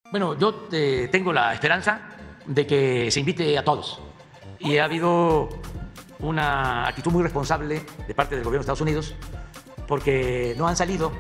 Bueno, yo tengo la esperanza de que se invite a todos. Y ha habido una actitud muy responsable de parte del gobierno de Estados Unidos porque no han salido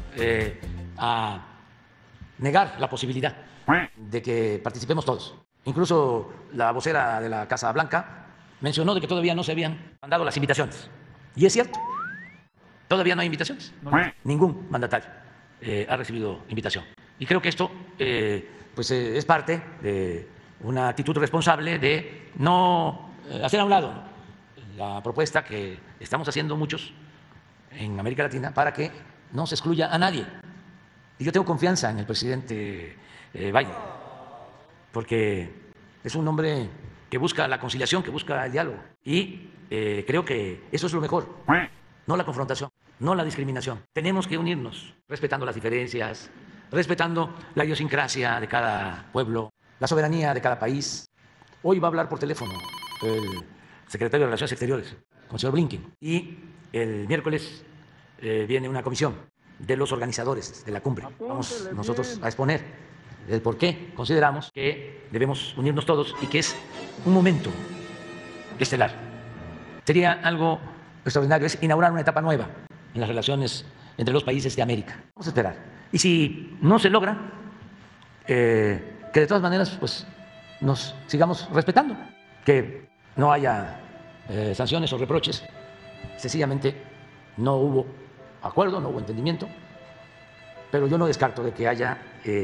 a negar la posibilidad de que participemos todos. Incluso la vocera de la Casa Blanca mencionó de que todavía no se habían mandado las invitaciones. Y es cierto, todavía no hay invitaciones. Ningún mandatario ha recibido invitación. Y creo que esto es parte de una actitud responsable de no hacer a un lado la propuesta que estamos haciendo muchos en América Latina para que no se excluya a nadie. Y yo tengo confianza en el presidente Biden, porque es un hombre que busca la conciliación, que busca el diálogo. Y creo que eso es lo mejor, no la confrontación, no la discriminación. Tenemos que unirnos, respetando las diferencias, respetando la idiosincrasia de cada pueblo, la soberanía de cada país. Hoy va a hablar por teléfono el secretario de Relaciones Exteriores, con el señor Blinken, y el miércoles viene una comisión de los organizadores de la cumbre. Vamos nosotros a exponer el por qué consideramos que debemos unirnos todos y que es un momento estelar. Sería algo extraordinario, es inaugurar una etapa nueva en las relaciones entre los países de América. Vamos a esperar. Y si no se logra, que de todas maneras pues, nos sigamos respetando, que no haya sanciones o reproches. Sencillamente no hubo acuerdo, no hubo entendimiento, pero yo no descarto de que haya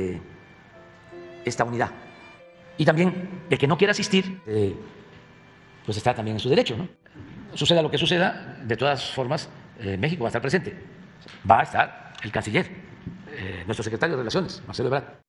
esta unidad. Y también el que no quiera asistir, pues está también en su derecho, ¿no? Suceda lo que suceda, de todas formas, México va a estar presente. Va a estar el canciller, nuestro secretario de Relaciones, Marcelo Ebrard.